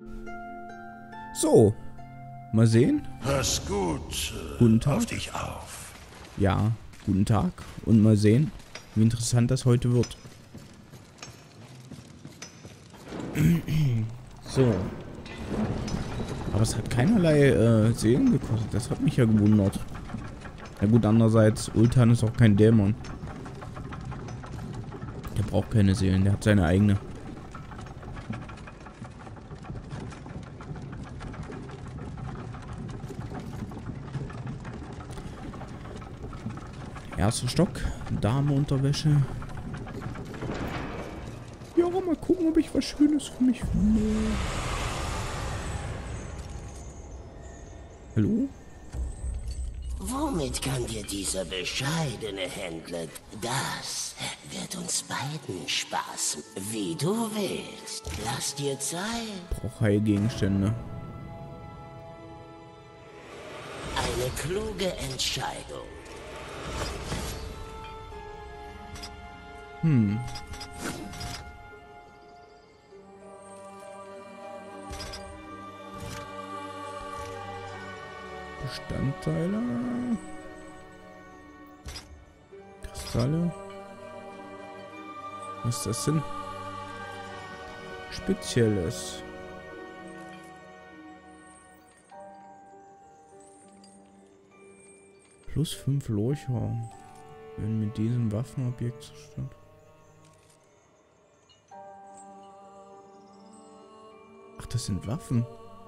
So, mal sehen. Pass gut Guten Tag. auf dich auf. Ja, guten Tag. Und mal sehen, wie interessant das heute wird. So. Aber es hat keinerlei Seelen gekostet. Das hat mich ja gewundert. Na gut, andererseits, Ultan ist auch kein Dämon. Der braucht keine Seelen, der hat seine eigene. Erster Stock, Damenunterwäsche. Ja, mal gucken, ob ich was Schönes für mich finde. Hallo? Womit kann dir dieser bescheidene Händler? Das wird uns beiden Spaß. Wie du willst. Lass dir Zeit. Brauch Heilgegenstände. Eine kluge Entscheidung. Bestandteile. Kristalle. Was ist das denn? Spezielles. Plus 5 Leuchter. Wenn mit diesem Waffenobjekt zerstört. Ach, das sind Waffen.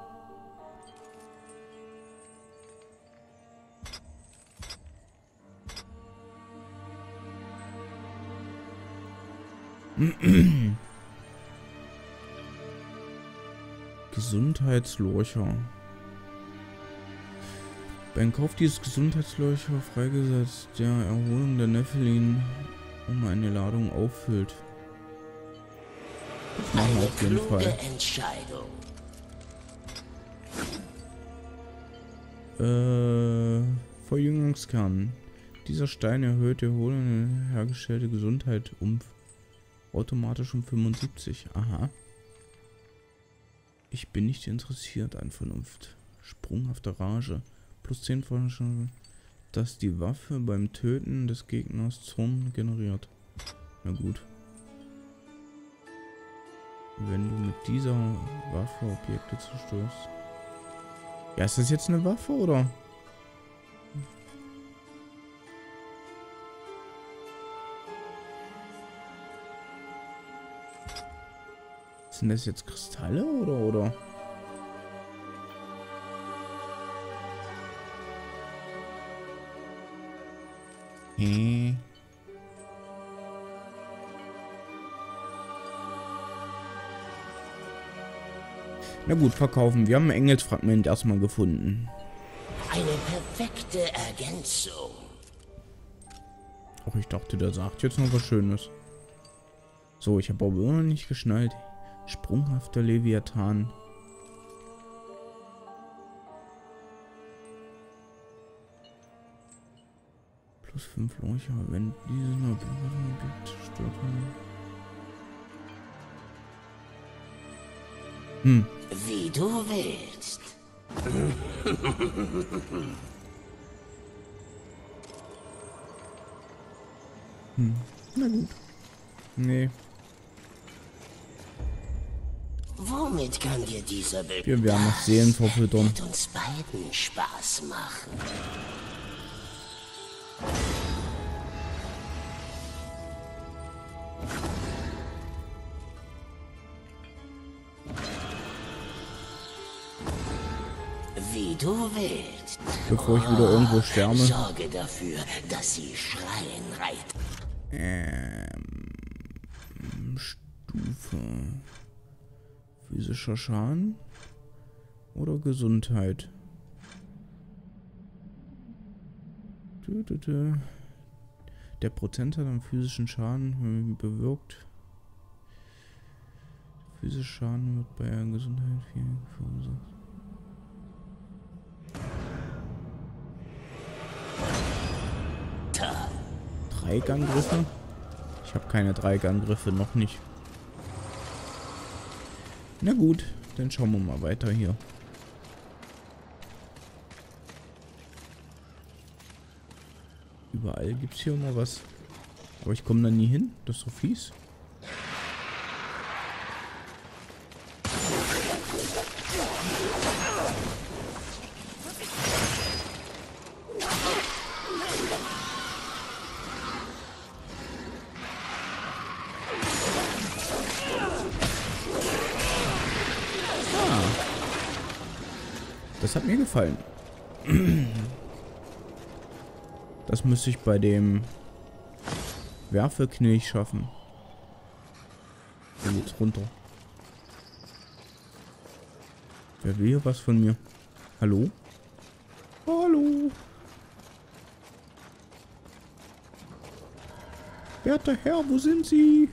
Gesundheitslorcher. Beim Kauf dieses Gesundheitslorcher freigesetzt der Erholung der Nephilim um eine Ladung auffüllt. Das machen wir auf jeden Fall. Entscheidung. Verjüngungskern. Dieser Stein erhöht die erholende hergestellte Gesundheit automatisch um 75. Aha. Ich bin nicht interessiert an Vernunft. Sprunghafte Rage. Plus 10 Chance, dass die Waffe beim Töten des Gegners Zorn generiert. Na gut. Wenn du mit dieser Waffe Objekte zerstörst. Ja, ist das jetzt eine Waffe oder? Sind das jetzt Kristalle oder? Na gut, verkaufen. Wir haben ein Engelsfragment erstmal gefunden. Eine perfekte Ergänzung. Auch ich dachte, der sagt jetzt noch was Schönes. So, ich habe aber immer noch nicht geschnallt. Sprunghafter Leviathan. Plus 5 Leuchter, wenn dieses Objekt zerstört wird. Wie du willst. Na gut. Nee, Womit kann dir dieser wir werden noch Seelen verfüttern. wird uns beiden Spaß machen. Wie du willst. Bevor ich wieder irgendwo sterbe. Sorge dafür, dass sie schreien reiten. Stufe. Physischer Schaden oder Gesundheit? Der Prozentsatz am physischen Schaden bewirkt. Physischer Schaden wird bei der Gesundheit viel verursacht. Dreigangriffe? Ich habe keine Dreigangriffe, noch nicht. Na gut, Dann schauen wir mal weiter hier. Überall gibt es hier immer was. Aber ich komme da nie hin. Das ist so fies. Das hat mir gefallen. Das müsste ich bei dem Werfeknilch schaffen. So geht's runter. Wer will hier was von mir? Hallo? Hallo? Werter Herr, wo sind Sie?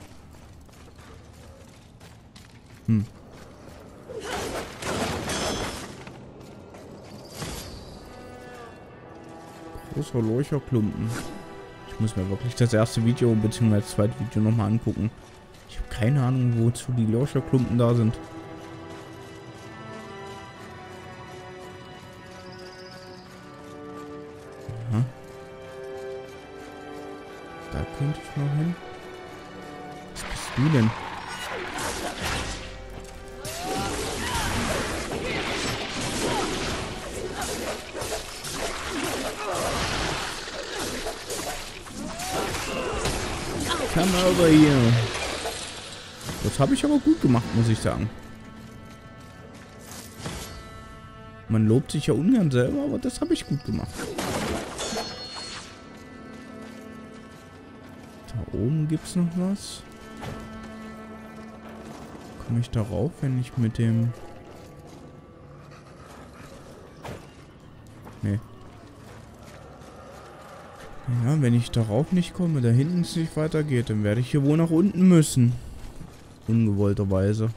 Großer Leuchterklumpen. Ich muss mir wirklich das erste Video bzw. das zweite Video nochmal angucken. Ich habe keine Ahnung, wozu die Leuchterklumpen da sind. Aha. Da könnte ich noch hin. Was bist du denn? Come over hier. Das habe ich aber gut gemacht, muss ich sagen. Man lobt sich ja ungern selber, aber das habe ich gut gemacht. Da oben gibt es noch was. Komme ich darauf, wenn ich mit dem... Nee. Ja, wenn ich darauf nicht komme, da hinten es nicht weitergeht, dann werde ich hier wohl nach unten müssen. Ungewollterweise.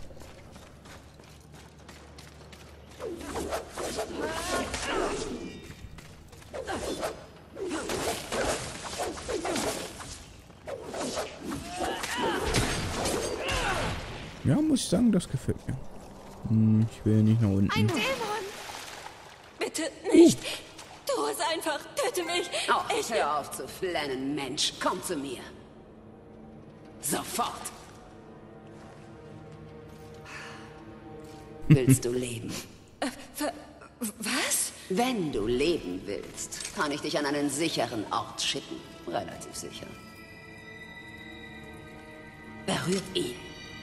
Ja, muss ich sagen, das gefällt mir. Ich will nicht nach unten. Ein Dämon! Bitte nicht! Tu es einfach! Töte mich! Oh, hör auf zu flennen, Mensch. Komm zu mir. Sofort. Willst du leben? Was? Wenn du leben willst, kann ich dich an einen sicheren Ort schicken. Relativ sicher. Berührt ihn.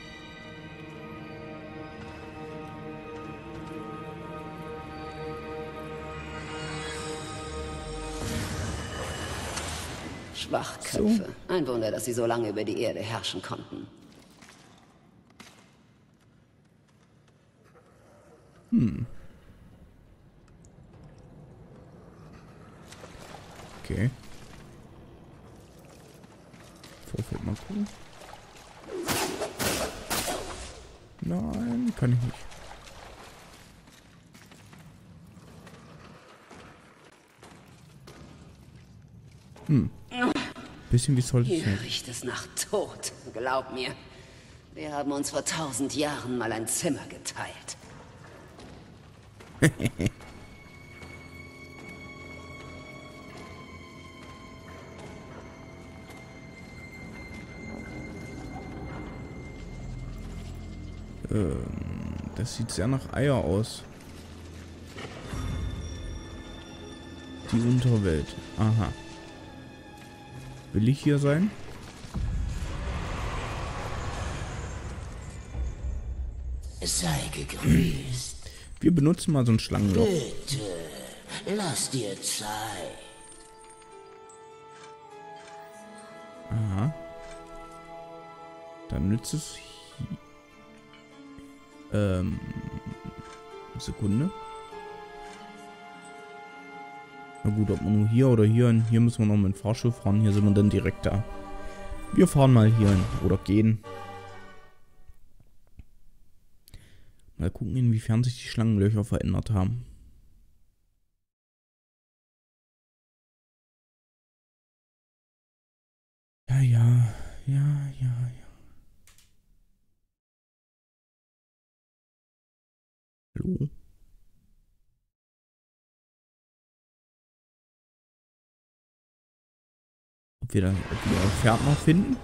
Schwachköpfe. So. Ein Wunder, dass sie so lange über die Erde herrschen konnten. Okay. Vorfeld mal gucken. Nein, kann ich nicht. Bisschen wie sollte es Hier sein. riecht es nach Tod. Glaub mir. Wir haben uns vor 1000 Jahren mal ein Zimmer geteilt. Das sieht sehr nach Eier aus. Die Unterwelt. Aha. Will ich hier sein? Sei gegrüßt. Wir benutzen mal so ein Schlangenloch. Bitte, lass dir Zeit. Aha. Dann nützt es... Sekunde. Na gut, ob man nur hier oder hier... Hier müssen wir noch mit dem Fahrschiff fahren. Hier sind wir dann direkt da. Wir fahren mal hier hin. Oder gehen. Mal gucken, inwiefern sich die Schlangenlöcher verändert haben. Ja, ja. Ja, ja, ja. Hallo? Ob wir das Pferd noch finden?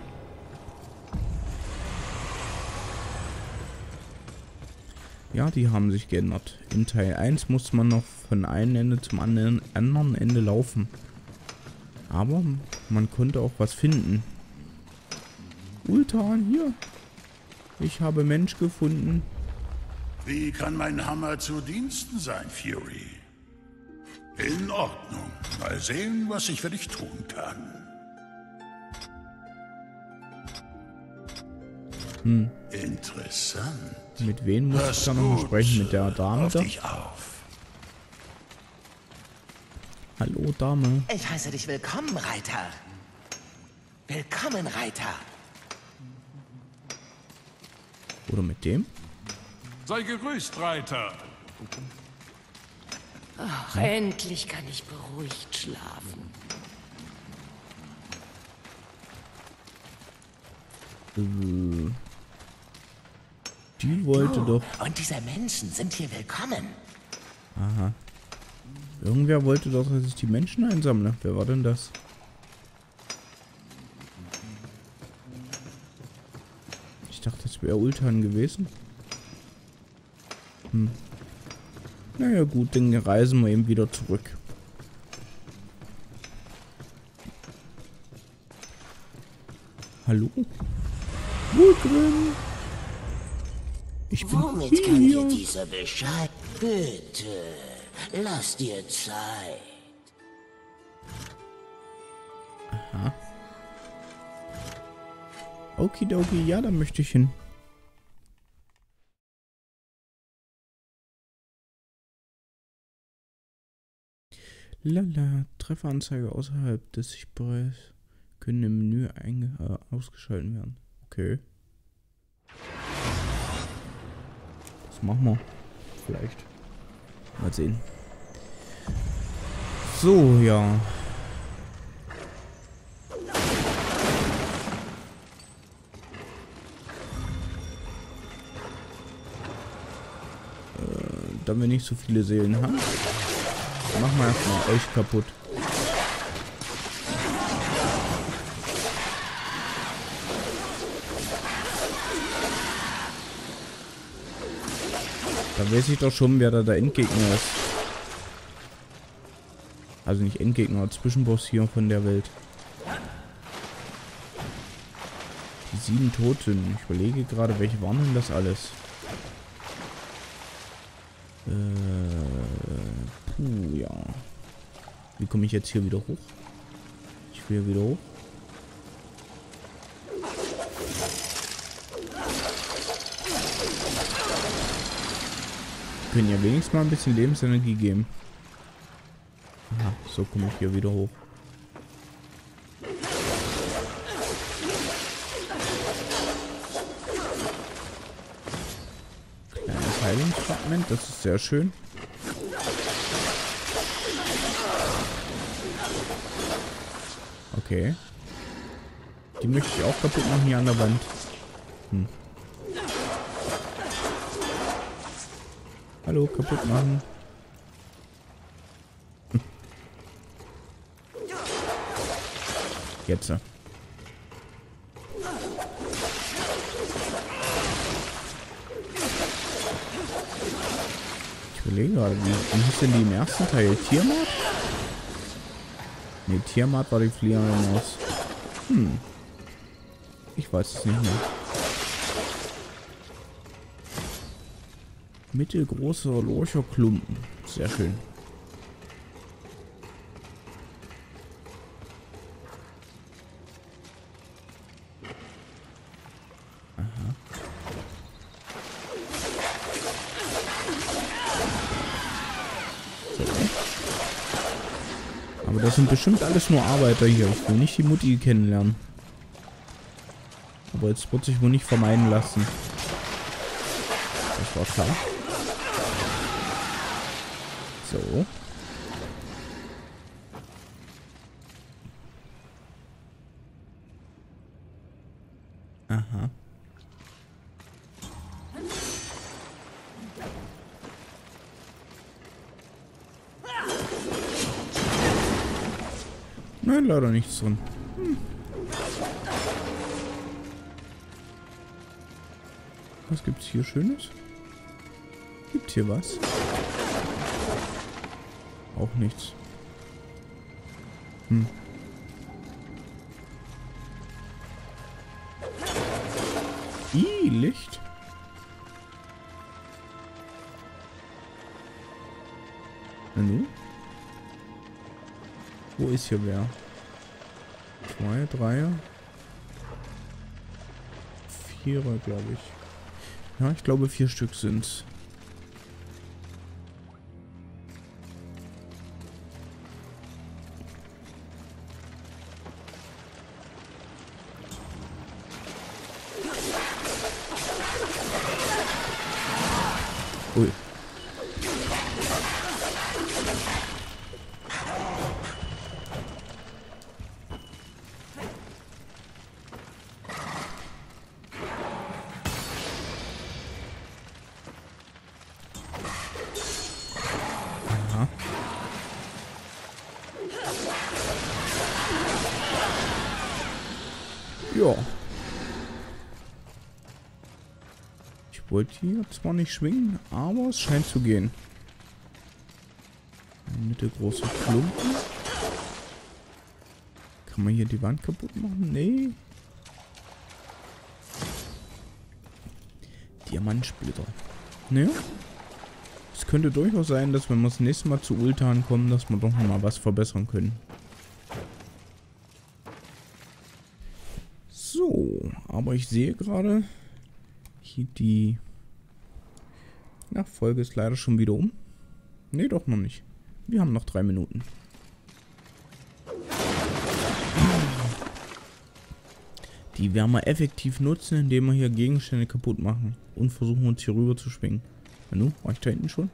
Ja, die haben sich geändert. In Teil 1 musste man noch von einem Ende zum anderen Ende laufen. Aber man konnte auch was finden. Ultan, hier. Ich habe Mensch gefunden. Wie kann mein Hammer zu Diensten sein, Fury? In Ordnung. Mal sehen, was ich für dich tun kann. Interessant. Mit wem muss ich da noch sprechen? Mit der Dame Auf da? dich auf. Hallo, Dame. Ich heiße dich willkommen, Reiter. Willkommen, Reiter. Oder mit dem? Sei gegrüßt, Reiter. Ach, endlich kann ich beruhigt schlafen. Die wollte doch... Und diese Menschen sind hier willkommen. Aha. Irgendwer wollte doch, dass ich die Menschen einsammle. Wer war denn das? Ich dachte, das wäre Ultan gewesen. Naja gut, dann reisen wir eben wieder zurück. Hallo? Wohlgrin! Ich bin Womit kann dir hier. dieser Bescheid? Bitte, lass dir Zeit. Okidoki, ja, da möchte ich hin. Lala, Trefferanzeige außerhalb des Sichtbereichs können im Menü ausgeschaltet werden. Okay. Das machen wir. Vielleicht. Mal sehen. So, ja. Da wir nicht so viele Seelen haben, machen wir erstmal euch kaputt. Da weiß ich doch schon, wer da der Endgegner ist. Also nicht Endgegner, aber Zwischenboss hier von der Welt. Die 7 Toten. Ich überlege gerade, welche waren denn das alles? Puh, ja. Wie komme ich jetzt hier wieder hoch? Ich will hier wieder hoch. Wir können ja wenigstens mal ein bisschen Lebensenergie geben. Aha, so komme ich hier wieder hoch. Kleines Heilungsfragment, das ist sehr schön. Okay. Die möchte ich auch kaputt machen hier an der Wand. Hallo, kaputt machen. Jetzt. Ich überlege gerade, wie hieß denn die im ersten Teil? Tiamat? Ne, Tiamat war die fliegende Maus. Ich weiß es nicht mehr. Mittelgroßer Lorcherklumpen. Sehr schön. Aha. So. Aber das sind bestimmt alles nur Arbeiter hier. Ich will nicht die Mutti kennenlernen. Aber jetzt wird sich wohl nicht vermeiden lassen. Das war klar. So. Aha. Nein, leider nichts drin. Was gibt's hier Schönes? Gibt's hier was? Auch nichts. Licht. Hallo? Wo ist hier wer? 2, 3, 4, glaube ich. Ja, ich glaube 4 Stück sind's. Ui. Aha. Ja. Ich wollte hier zwar nicht schwingen, aber es scheint zu gehen. Ein mittelgroßer Klumpen. Kann man hier die Wand kaputt machen? Nee. Diamantsplitter. Naja. Es könnte durchaus sein, dass wenn wir das nächste Mal zu Ultan kommen, dass wir doch noch mal was verbessern können. So, aber ich sehe gerade, hier die Folge ist leider schon wieder um. Nee, doch noch nicht. Wir haben noch 3 Minuten. Die werden wir effektiv nutzen, indem wir hier Gegenstände kaputt machen. Und versuchen uns hier rüber zu schwingen. Nanu, war ich da hinten schon?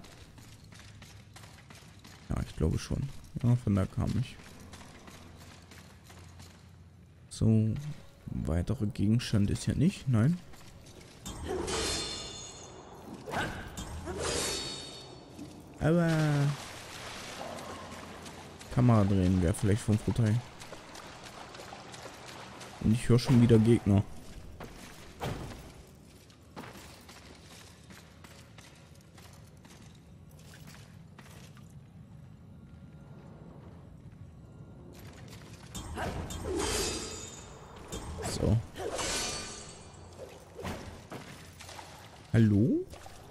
Ja, ich glaube schon. Ja, von da kam ich. So, weitere Gegenstand ist ja nicht. Nein. Aber Kamera drehen wäre vielleicht vom Vorteil. Und ich höre schon wieder Gegner. So. Hallo?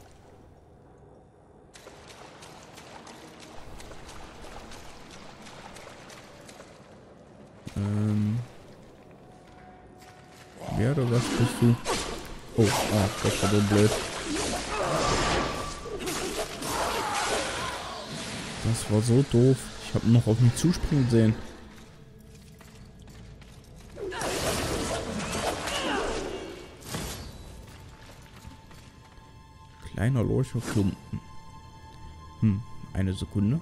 Wer oder was bist du? Oh, das war so blöd. Das war so doof. Ich habe noch auf mich zuspringen sehen. Kleiner Lorcherklumpen. Eine Sekunde.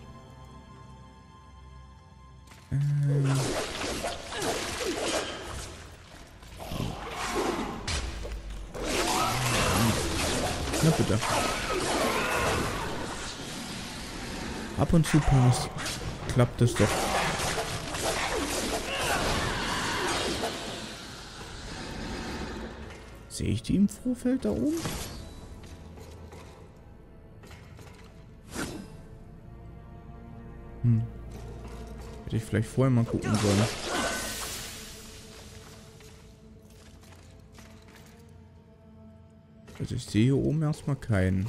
Na bitte. Ab und zu passt. Klappt es doch. Sehe ich die im Vorfeld da oben? Hätte ich vielleicht vorher mal gucken sollen. Also ich sehe hier oben erstmal keinen.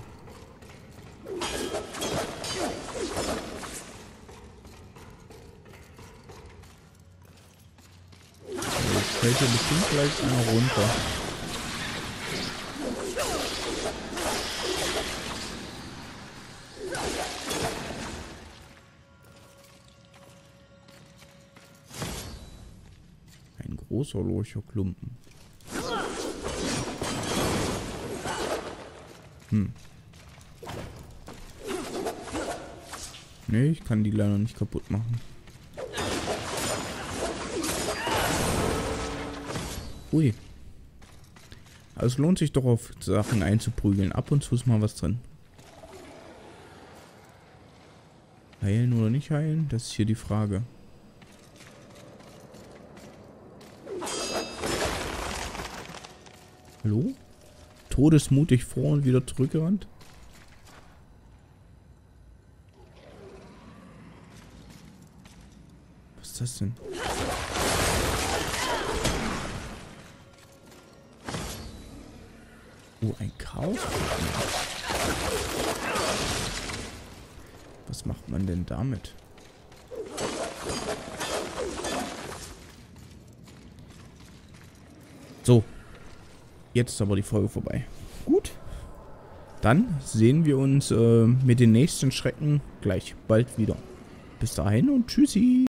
Also jetzt fällt hier bestimmt gleich einer runter. Ein großer Lorcherklumpen. Nee, ich kann die leider nicht kaputt machen. Ui. Aber es lohnt sich doch auf Sachen einzuprügeln. Ab und zu ist mal was drin. Heilen oder nicht heilen? Das ist hier die Frage. Hallo? Todesmutig vor und wieder zurückgerannt? Was ist das denn? Oh, ein Chaos? Was macht man denn damit? So. Jetzt ist aber die Folge vorbei. Gut. Dann sehen wir uns mit den nächsten Schrecken gleich bald wieder. Bis dahin und tschüssi.